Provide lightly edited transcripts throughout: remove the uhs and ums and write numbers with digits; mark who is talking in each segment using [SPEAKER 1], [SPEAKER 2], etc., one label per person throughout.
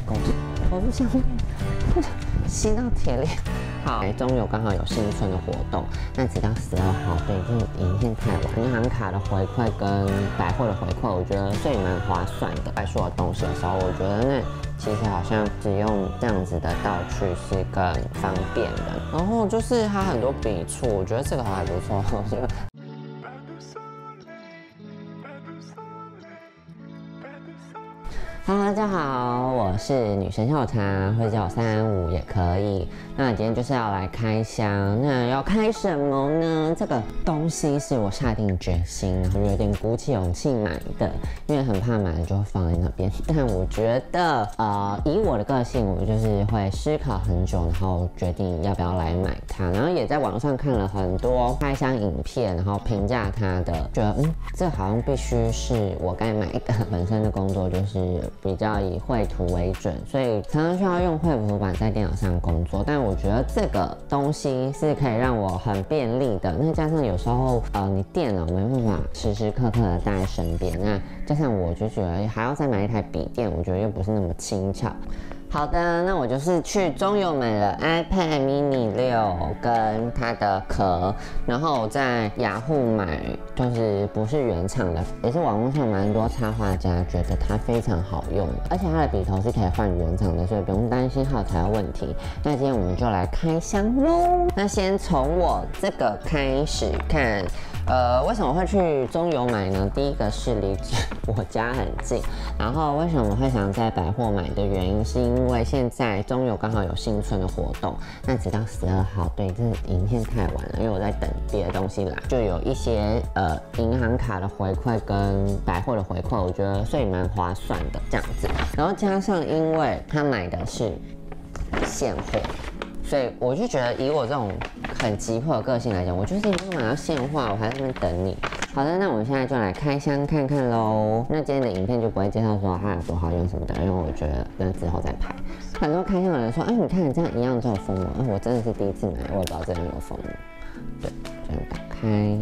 [SPEAKER 1] 狗子项链吸到铁链。好，中友刚好有新春的活动，那直到12号，对，就是影片太晚。银行卡的回馈跟百货的回馈，我觉得这也蛮划算的。在说的东西的时候，我觉得那其实好像只用这样子的道具是更方便的。然后就是它很多笔触，我觉得这个还不错。Hello， 大家好，我是女神下午茶，或者叫我335也可以。那今天就是要来开箱，那要开什么呢？这个东西是我下定决心，然后有点鼓起勇气买的，因为很怕买了就会放在那边。但我觉得，以我的个性，我就是会思考很久，然后决定要不要来买它。然后也在网上看了很多开箱影片，然后评价它的，觉得这好像必须是我该买的。本身的工作就是比较以绘图为准，所以常常需要用绘图板在电脑上工作。但我觉得这个东西是可以让我很便利的。那加上有时候你电脑没办法时时刻刻的带在身边，那加上我就觉得还要再买一台笔电，我觉得又不是那么轻巧。好的，那我就是去中友买了 iPad mini 6跟它的壳，然后我在雅虎买，就是不是原厂的，也是网络上蛮多插画家觉得它非常好用，而且它的笔头是可以换原厂的，所以不用担心耗材的问题。那今天我们就来开箱喽。那先从我这个开始看。为什么会去中友买呢？第一个是离我家很近，然后为什么会想在百货买的原因，是因为现在中友刚好有新春的活动，那直到12号，对，这影片太晚了，因为我在等别的东西来，就有一些银行卡的回馈跟百货的回馈，我觉得所以蛮划算的这样子，然后加上因为他买的是现货。所以我就觉得，以我这种很急迫的个性来讲，我就是你不买到现货，我还在那边等你。好的，那我们现在就来开箱看看喽。那今天的影片就不会介绍说它有多好用什么的，因为我觉得那之后再拍。很多开箱的人说，你看这样一样就有封膜，我真的是第一次买，我也不知道这样有封膜。对，这样打开。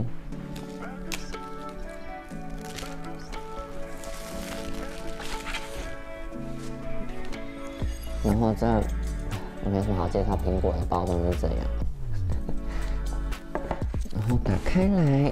[SPEAKER 1] 然后这也没什么好介绍，苹果的包装就是这样。然后打开来，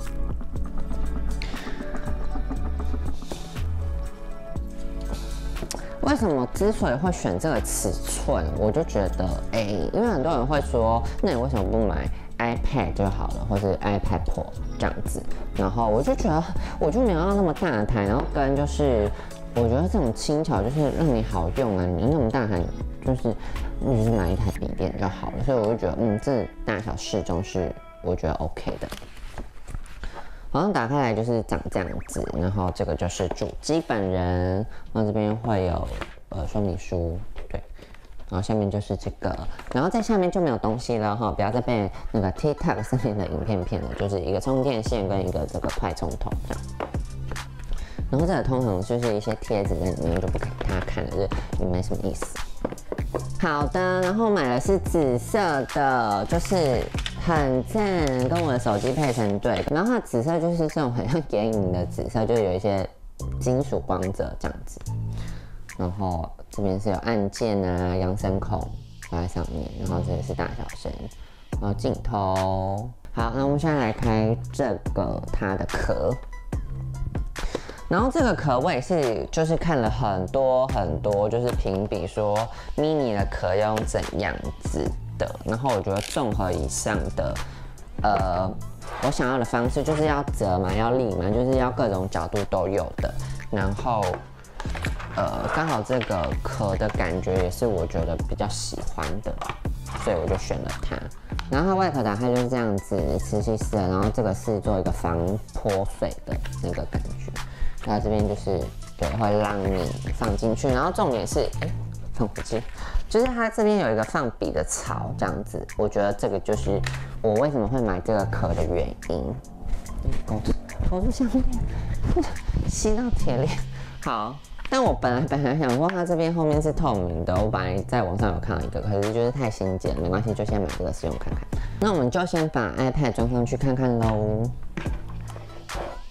[SPEAKER 1] 为什么之所以会选这个尺寸，我就觉得，因为很多人会说，那你为什么不买 iPad 就好了，或是 iPad Pro 这样子？然后我就觉得，我就没有要那么大台，然后跟就是。我觉得这种轻巧就是让你好用啊，你那么大台就是你就是买一台笔电就好了，所以我就觉得这大小适中是我觉得 OK 的。好像打开来就是长这样子，然后这个就是主机本人，然后这边会有说明书，对，然后下面就是这个，然后在下面就没有东西了哈，不要再被那个 TikTok 上面的影片骗了，就是一个充电线跟一个这个快充头这样。然后这个通常就是一些贴纸在里面，就不给大家看了，就也没什么意思。好的，然后买的是紫色的，就是很赞，跟我的手机配成对。然后它的紫色就是这种很像眼影的紫色，就是有一些金属光泽这样子。然后这边是有按键啊、扬声孔放在上面，然后这里是大小声，然后镜头。好，那我们现在来开这个它的壳。然后这个壳我也是，就是看了很多，就是评比说 mini 的壳要用怎样子的。然后我觉得综合以上的，我想要的方式就是要折嘛，要立嘛，就是要各种角度都有的。然后，刚好这个壳的感觉也是我觉得比较喜欢的，所以我就选了它。然后它外壳打开就是这样子，磁吸式的，然后这个是做一个防泼水的那个感觉。然后这边就是对，会让你放进去，然后重点是，放回去，就是它这边有一个放笔的槽，这样子，我觉得这个就是我为什么会买这个壳的原因。狗子项链吸到铁链，好。但我本来想说它这边后面是透明的，我本来在网上有看到一个，可是觉得太新简，没关系，就先买这个试用看看。那我们就先把 iPad 装上去看看喽。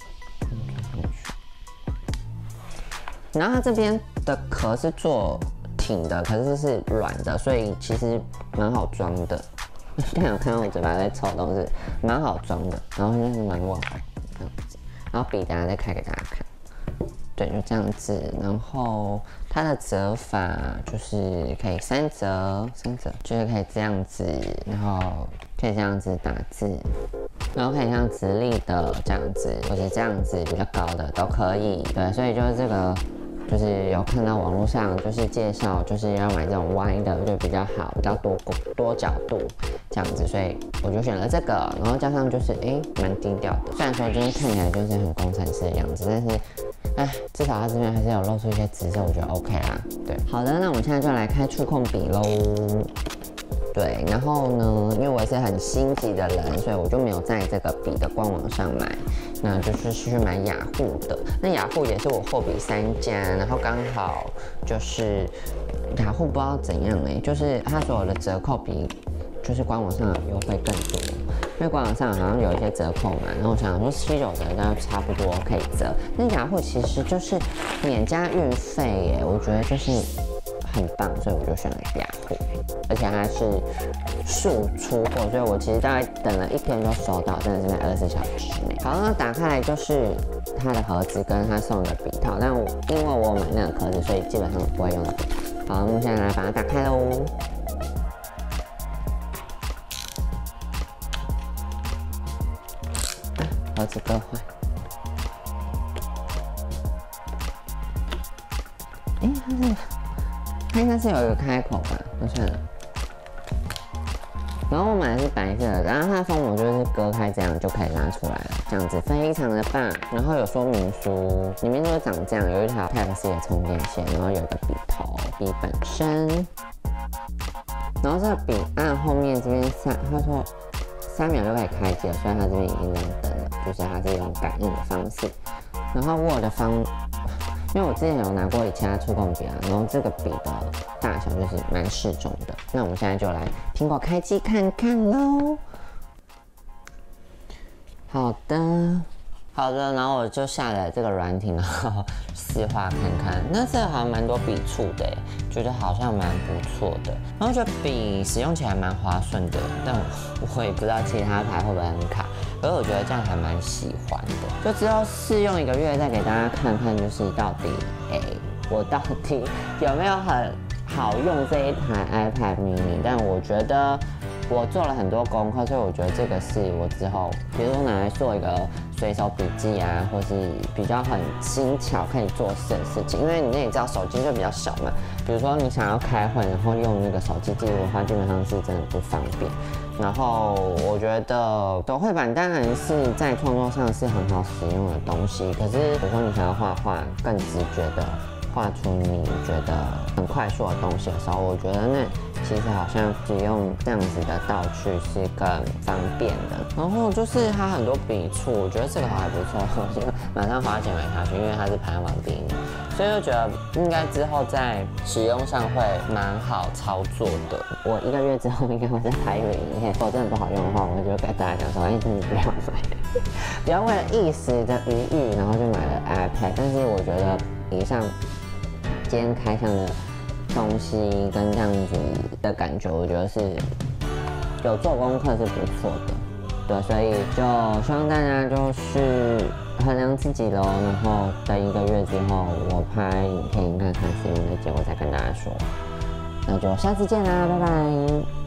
[SPEAKER 1] 然后它这边的壳是做挺的，可是是软的，所以其实蛮好装的。刚有看到我嘴巴在抽东西，蛮好装的，然后就是蛮稳这样子。然后笔等下再开给大家看。对，就这样子。然后它的折法就是可以三折，就是可以这样子，然后可以这样子打字，然后可以像直立的这样子，或者这样子比较高的都可以。对，所以就是这个。就是有看到网络上就是介绍，就是要买这种歪的，就比较好，比较多角度这样子，所以我就选了这个，然后加上就是蛮低调的，虽然说今天看起来就是很工程师的样子，但是至少它这边还是有露出一些紫色，我觉得 OK 啦。对，好的，那我们现在就来开触控笔喽。对，然后呢，因为我也是很心急的人，所以我就没有在这个笔的官网上买，那就是去买雅虎的。那雅虎也是我货比三家，然后刚好就是雅虎不知道怎样就是它所有的折扣比就是官网上优惠更多，因为官网上好像有一些折扣嘛，然后我想说7、9折大概差不多可以折，那雅虎其实就是免加运费我觉得就是很棒，所以我就选了雅虎，而且它是速出货，所以我其实大概等了1天就收到，真的是在24小时之内。好，那打开来就是它的盒子跟它送的笔套，但因为我买那个壳子，所以基本上不会用到笔套。好，我们现在来把它打开喽。盒子割坏。它应该是有一个开口吧，那算了。然后我买的是白色的，然后它的封膜就是割开这样就可以拉出来了，这样子非常的棒。然后有说明书，里面就是长这样，有一条 Type-C 的充电线，然后有一个笔头，笔本身。然后这个笔按后面这边他说3秒就可以开机了，所以它这边已经亮灯了，就是它是用感应的方式。然后握的因为我之前有拿过其他触控笔然后这个笔的大小就是蛮适中的。那我们现在就来苹果开机看看喽。好的，然后我就下载这个软体，然后试画看看。那这个好像蛮多笔触的觉得好像蛮不错的。然后觉得笔使用起来蛮滑顺的，但我也不知道其他牌会不会很卡。可是我觉得这样还蛮喜欢的。就之后试用1个月再给大家看看，就是到底我到底有没有很好用这一台 iPad mini？ 但我觉得我做了很多功课，所以我觉得这个是我之后，比如说拿来做一个随手笔记或是比较很轻巧可以做事的事情。因为你也知道手机就比较小嘛，比如说你想要开会，然后用那个手机记录的话，基本上是真的不方便。然后我觉得手绘板当然是在创作上是很好使用的东西，可是比如说你想要画画更直觉的画出你觉得很快速的东西的时候，我觉得那其实好像使用这样子的道具是更方便的。然后就是它很多笔触，我觉得这个还不错，我就马上花钱买下去，因为它是排行榜第1名，所以就觉得应该之后在使用上会蛮好操作的。我1个月之后应该会再拍一个影片，如果真的不好用的话，我就跟大家讲说，真的不要买，不要为了一时的余裕，然后就买了 iPad。但是我觉得以上今天开箱的东西跟这样子的感觉，我觉得是有做功课是不错的，对，所以就希望大家就是衡量自己咯，然后等1个月之后我拍影片看看使用的结果再跟大家说，那就下次见啦，拜拜。